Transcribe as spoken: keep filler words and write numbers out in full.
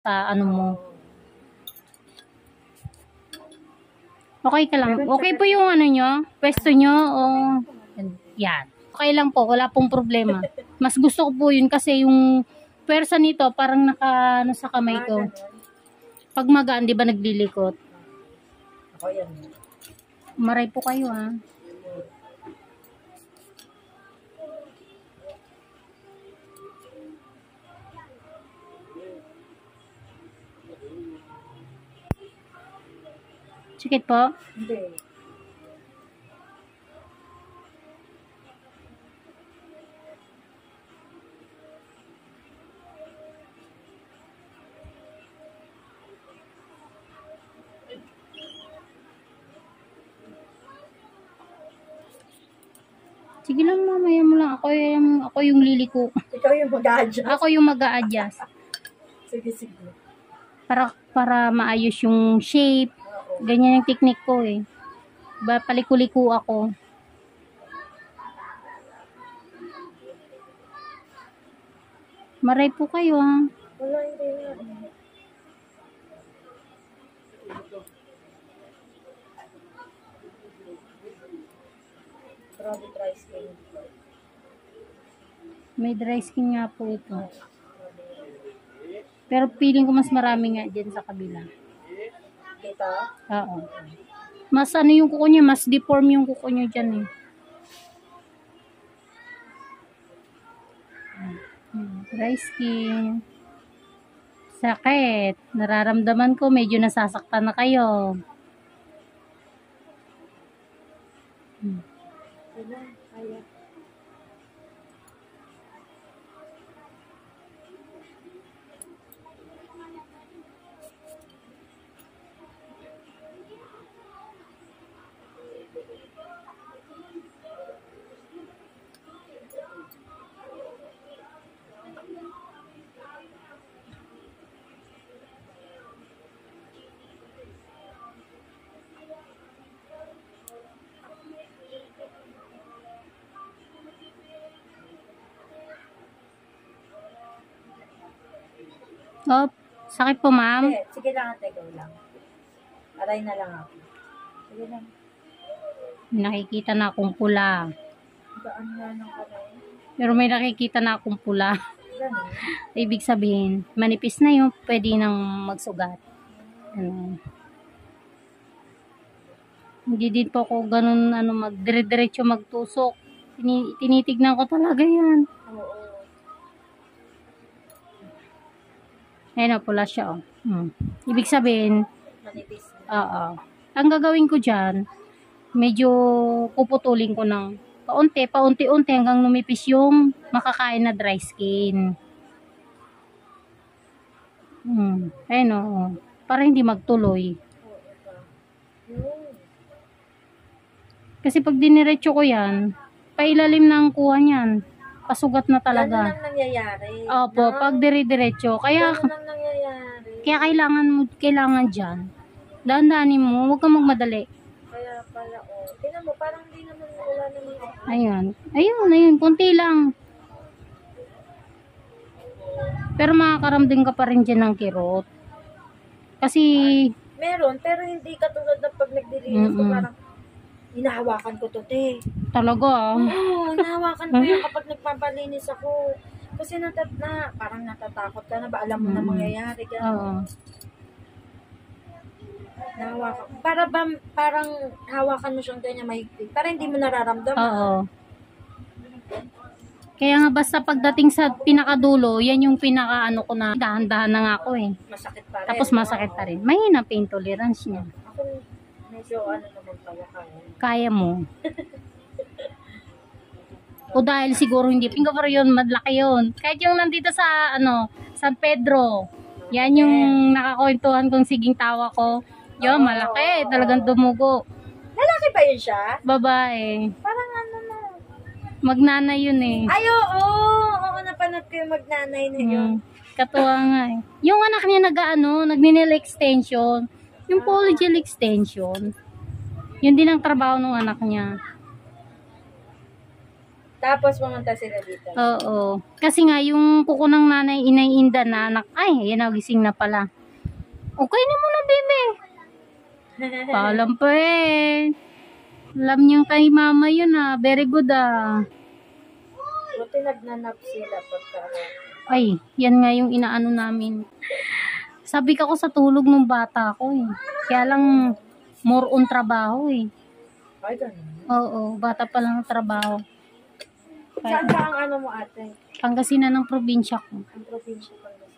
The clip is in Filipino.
sa ano mo. Okay ka lang. Okay po yung ano nyo? Pwesto nyo o... Yan. Okay lang po. Wala pong problema. Mas gusto ko po yun kasi yung pwersa nito parang naka ano sa kamay ko. Pag magaan, di ba naglilikot? Ako yan. Maray po kayo ha. Sikit po? Hindi. Sige lang mamaya mo lang. Ako yung, ako yung liliko. Ikaw yung mag-a-adjust. Ako yung mag-a-adjust. Sige, sige. Para, para maayos yung shape. Ganyan yung technique ko eh. Ba, paliko-liko ako. Maray po kayo ha. Wala, hindi na. Grabe dry skin. May dry skin nga po ito. Pero feeling ko mas marami nga dyan sa kabila. Kita? Oo. Mas ano yung kuko niya, mas deform yung kuko niya dyan eh. Dry skin. Sakit. Nararamdaman ko, medyo nasasaktan na kayo. Hmm. Wala, kaya. Oh, sakit po ma'am. Sige, sige lang ate, go lang. Aray na lang ako. Sige lang. Nakikita na akong pula. Gaan nga ng kamay. Pero may nakikita na akong pula. Ganun. Ibig sabihin, manipis na yung pwede nang magsugat. Ano. Hindi din po ako ganun ano, magdire-diretso magtusok. Tini tinitignan ko talaga yan. Oo. Ayun o, pula siya o. Hmm. Ibig sabihin, Manipis. oo. Ang gagawin ko dyan, medyo puputulin ko ng paunti, paunti-unti hanggang lumipis yung makakain na dry skin. Hmm. Ayun o. Para hindi magtuloy. Kasi pag diniretso ko yan, pailalim na ang kuha niyan. Pasugat na talaga. Ganun ang nangyayari. Opo, no? pag dire-diretso. Kaya, Ganun ang nangyayari. kaya kailangan mo, kailangan dyan. Dahan-dahanin mo, huwag kang magmadali. Kaya pala, oh. Tingnan mo, parang hindi naman wala naman. Ayun. Ayun, ayun. Kunti lang. Pero makakaramdam ka pa rin dyan ng kirot. Kasi, Meron, pero hindi katulad na pag nagdilinis ko, Mm-mm. parang hinahawakan ko to, te. talaga ah. Oo, hinahawakan ko yan kapag nagpapalinis ako. Kasi natat na, parang natatakot ka na ba? Alam mo na Mm-mm. mangyayari ka. Oo. Nahawakan. Para ba, parang hawakan mo siyang ganyan mahigpit. Para hindi mo nararamdaman. Oo. Kaya nga basta pagdating sa pinakadulo, yan yung pinaka ano ko na dahan-dahan na nga ako eh. Masakit pa rin. Tapos masakit pa rin. Mahina pain tolerance niya. Ako, medyo ano naman pala kaya. Kaya mo. O dahil siguro hindi pinga pero yun, madlaki yun. Kahit yung nandito sa ano, San Pedro. Yan yung nakakwentuhan kong siging tawa ko. Yun, malaki. Talagang dumugo. Lalaki ba yun siya? Babae. Parang ano na. Magnanay yun eh. Ay, oo. Oo, napanood ko yung magnanay na yun. Hmm. Katuwa nga eh. Yung anak niya nag-ano, nagninil extension. Yung polygel extension. Yun din ang trabaho ng anak niya. Tapos pumunta sila dito. Oo. Kasi nga, yung kuko ng nanay, inay Inda na anak, ay, yan nagising na pala. Okay na muna, bebe. Paalam pa eh. Alam niyang kay mama yun ah. Very good ah. Buti nagnanap sila pagka ano. Ay, yan nga yung inaano namin. Sabi ka ko sa tulog ng bata ko eh. Kaya lang, more on trabaho eh. Ay, ganun. Oo, bata pa lang trabaho. Saan ba ang ano mo ate? Pangasinan ng probinsya ko. Ang probinsya pa.